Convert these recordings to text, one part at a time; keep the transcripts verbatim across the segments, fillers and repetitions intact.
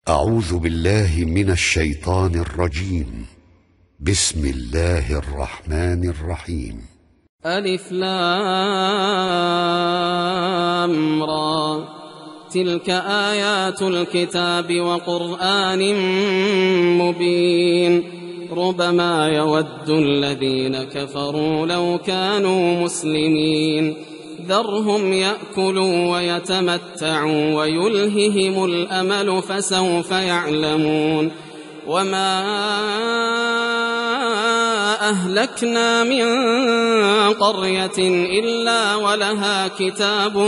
أعوذ بالله من الشيطان الرجيم. بسم الله الرحمن الرحيم. ألف لام را تلك آيات الكتاب وقرآن مبين ربما يود الذين كفروا لو كانوا مسلمين ذرهم يأكلوا ويتمتعوا ويلههم الأمل فسوف يعلمون وما أهلكنا من قرية إلا ولها كتاب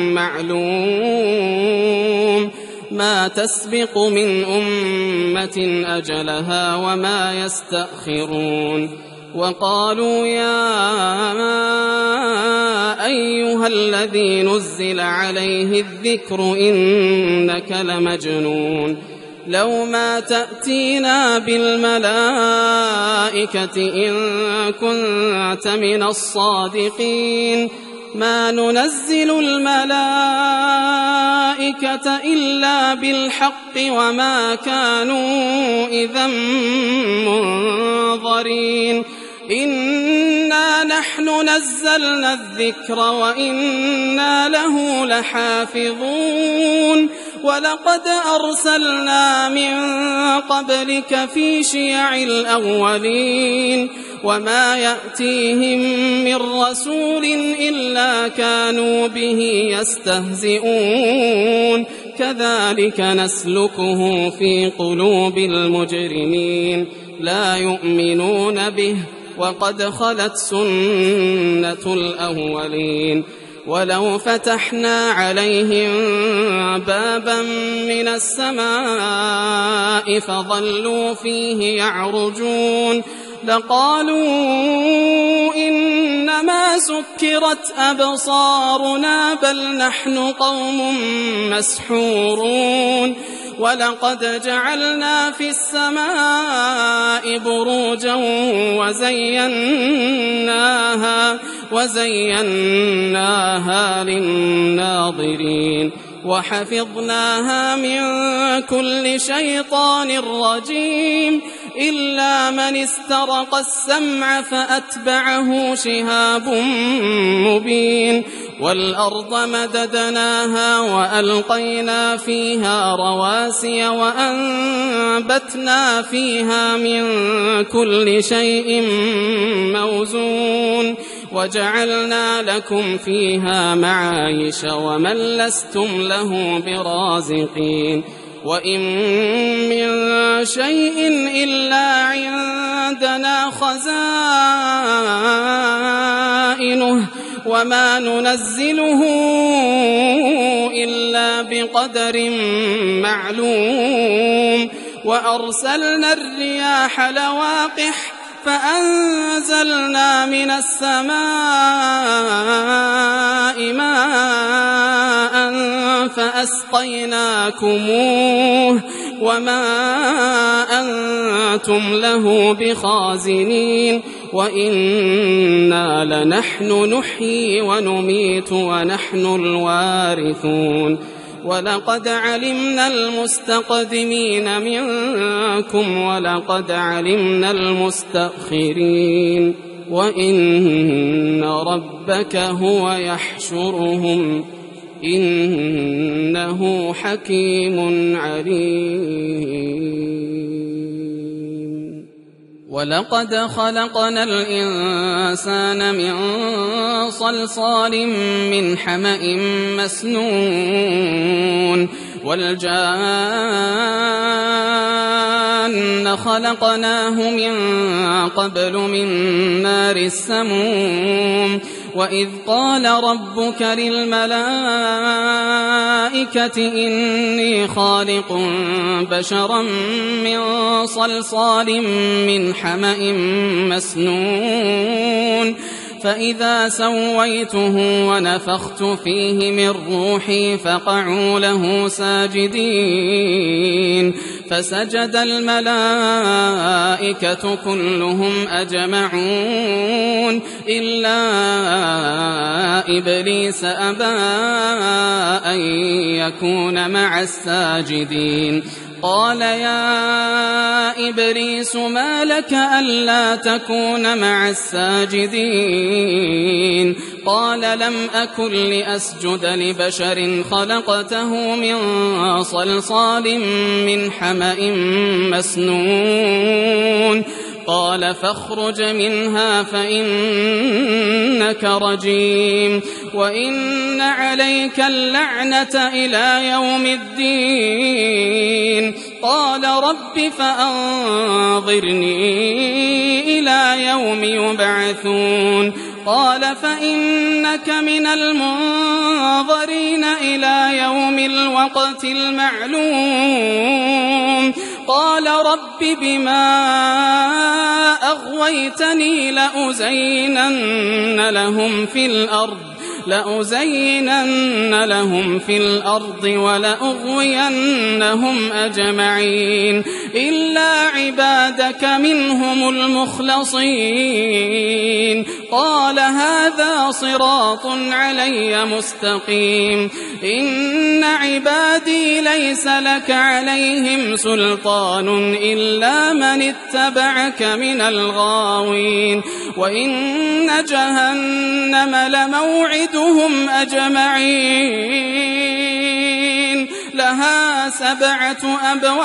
معلوم ما تسبق من أمة أجلها وما يستأخرون وقالوا يا أيها الذي نزل عليه الذكر إنك لمجنون لو ما تأتينا بالملائكة إن كنت من الصادقين ما ننزل الملائكة إلا بالحق وما كانوا إذا منظرين إنا نحن نزلنا الذكر وإنا له لحافظون ولقد أرسلنا من قبلك في شيع الأولين وما يأتيهم من رسول إلا كانوا به يستهزئون كذلك نسلكه في قلوب المجرمين لا يؤمنون به وقد خلت سنة الأولين ولو فتحنا عليهم بابا من السماء فظلوا فيه يعرجون لقالوا إنما سكرت أبصارنا بل نحن قوم مسحورون ولقد جعلنا في السماء بروجا وزيناها وزيناها للناظرين وحفظناها من كل شيطان رجيم إلا من استرق السمع فأتبعه شهاب مبين والأرض مددناها وألقينا فيها رواسي وأنبتنا فيها من كل شيء موزون وجعلنا لكم فيها معايش ومن لستم له برازقين وإن من شيء إلا عندنا خزائنه وما ننزله إلا بقدر معلوم وأرسلنا الرياح لواقح فأنزلنا من السماء ماء فأسقيناكموه وما أنتم له بخازنين وإنا لنحن نحيي ونميت ونحن الوارثون ولقد علمنا المستقدمين منكم ولقد علمنا المستأخرين وإن ربك هو يحشرهم إنه حكيم عليم ولقد خلقنا الإنسان من صلصال من حمأ مسنون والجان خلقناه من قبل من نار السموم وإذ قال ربك للملائكة إني خالق بشرا من صلصال من حمأ مسنون فإذا سويته ونفخت فيه من روحي فقعوا له ساجدين فسجد الملائكة كلهم أجمعون إلا إبليس أبى أن يكون مع الساجدين قال يا إبليس ما لك ألا تكون مع الساجدين قال لم أكن لأسجد لبشر خلقته من صلصال من حمأ مسنون قال فاخرج منها فإنك رجيم وإن عليك اللعنة إلى يوم الدين قال رب فأنظرني إلى يوم يبعثون قال فإنك من المنظرين إلى يوم الوقت المعلوم قال رب بما أغويتني لأزينن لهم في الأرض لأزينن لهم في الأرض ولأغوينهم أجمعين إلا عبادك منهم المخلصين قال هذا صراط علي مستقيم إن عبادي ليس لك عليهم سلطان إلا من اتبعك من الغاوين وإن جهنم لموعدهم أجمعين لها سبعة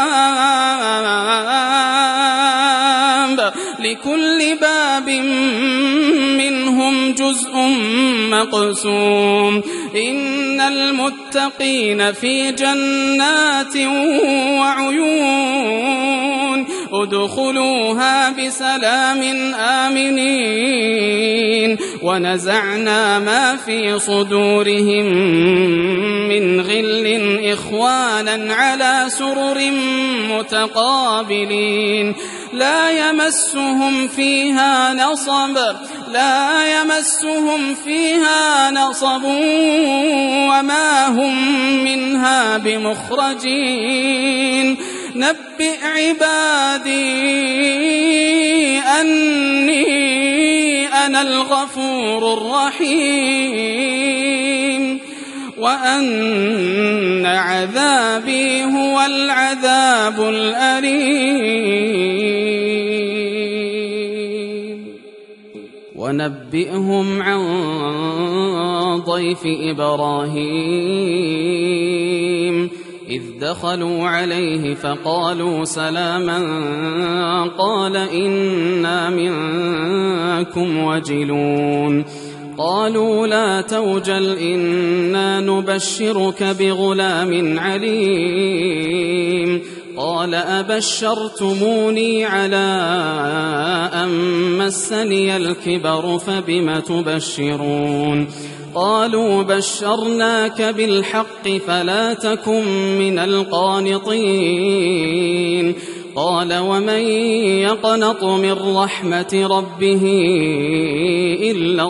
أبواب لكل باب منهم جزء مقسوم إن المتقين في جنات وعيون ادخلوها بسلام آمنين ونزعنا ما في صدورهم من غل إخوانا على سرر متقابلين لا يمسهم فيها نصب لا يمسهم فيها نصب وما هم منها بمخرجين نبئ عبادي أني أنا الغفور الرحيم وأن عذابي هو العذاب الأليم ونبئهم عن ضيف إبراهيم إذ دخلوا عليه فقالوا سلاما قال إنا منكم وجلون قالوا لا توجل إنا نبشرك بغلام عليم قال أبشرتموني على أن مسني الكبر فبم تبشرون قالوا بشرناك بالحق فلا تكن من القانطين قال ومن يقنط من رحمة ربه إلا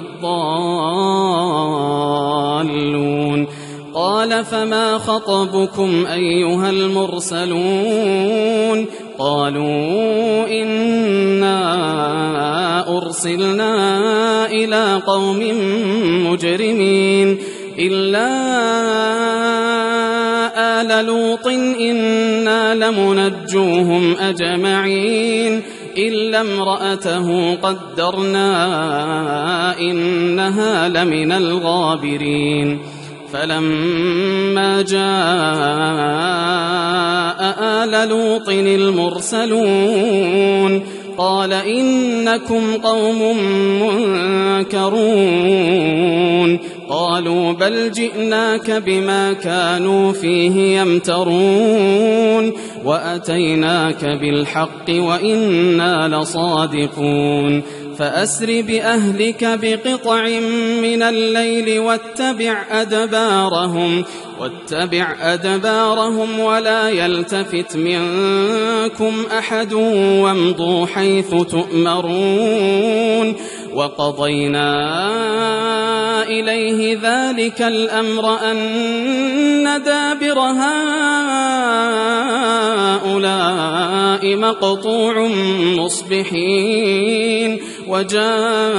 الضالون قال فما خطبكم أيها المرسلون قالوا إنا أرسلنا إلى قوم مجرمين إلا آل لوط إنا لمنجوهم أجمعين إلا امرأته قدرنا إنها لمن الغابرين فلما جاء آل لوط المرسلون قال إنكم قوم منكرون قالوا بل جئناك بما كانوا فيه يمترون وأتيناك بالحق وإنا لصادقون فأسر بأهلك بقطع من الليل واتبع أدبارهم واتبع أدبارهم ولا يلتفت منكم أحد وامضوا حيث تؤمرون وقضينا إليه ذلك الأمر أن دابر هؤلاء السماء مقطوع مصبحين وجاء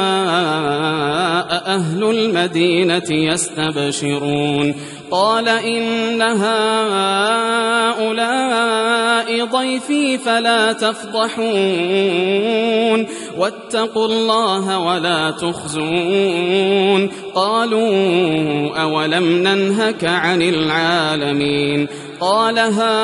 أهل المدينة يستبشرون قال إن هؤلاء ضيفي فلا تفضحون واتقوا الله ولا تخزون قالوا أولم ننهك عن العالمين قال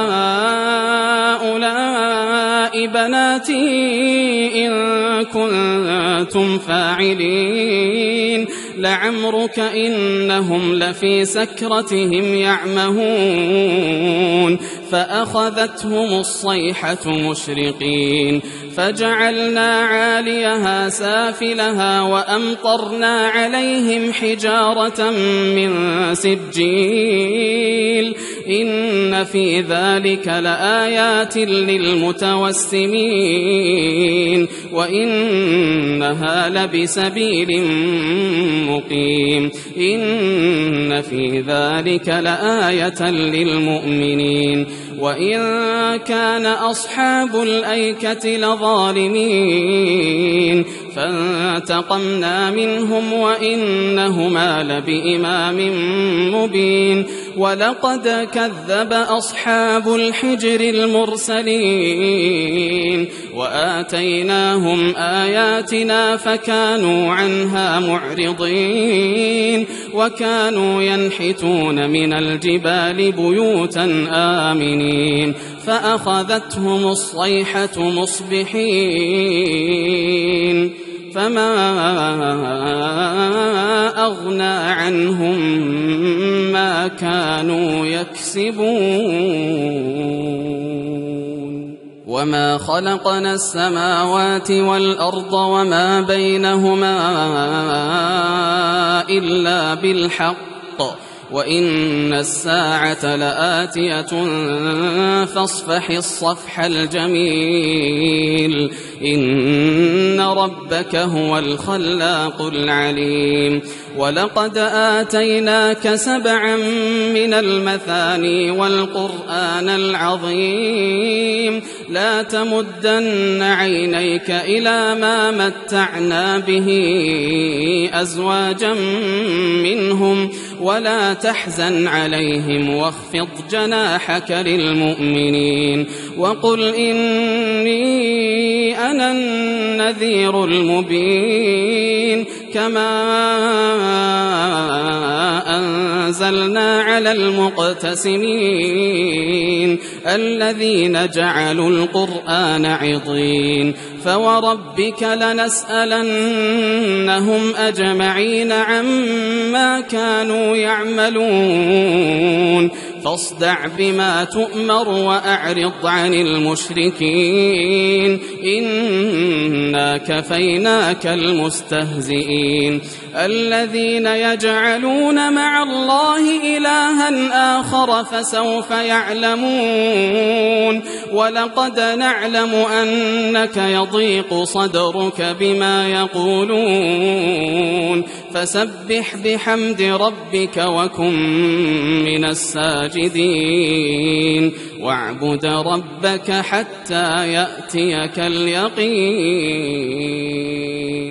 هؤلاء بناتي إن كنتم فاعلين لعمرك إنهم لفي سكرتهم يعمهون فأخذتهم الصيحة مشرقين فجعلنا عاليها سافلها وأمطرنا عليهم حجارة من سجيل إن في ذلك لآيات للمتوسمين وإنها لبسبيل مقيم إن في ذلك لآية للمؤمنين وإن كان أصحاب الأيكة لظالمين فانتقمنا منهم وإنهما لبإمام مبين ولقد كذب أصحاب الحجر المرسلين وآتيناهم آياتنا فكانوا عنها معرضين وكانوا ينحتون من الجبال بيوتا آمنين فأخذتهم الصيحة مصبحين فما أغنى عنهم ما كانوا يكسبون وما خلقنا السماوات والأرض وما بينهما إلا بالحق وإن الساعة لآتية فاصفح الصفح الجميل إن ربك هو الخلاق العليم ولقد آتيناك سبعا من المثاني والقرآن العظيم لا تمدن عينيك إلى ما متعنا به أزواجا منهم ولا تحزن عليهم واخفض جناحك للمؤمنين وقل إني أنا النذير المبين كما أنزلنا على المقتسمين الذين جعلوا القرآن عضين فوربك لنسألنهم أجمعين عما كانوا يعملون فاصدع بما تؤمر وأعرض عن المشركين إنا كفيناك المستهزئين الذين يجعلون مع الله إلها آخر فسوف يعلمون ولقد نعلم أنك يضيق صدرك بما يقولون فسبح بحمد ربك وكن من الساجدين واعبد ربك حتى يأتيك اليقين.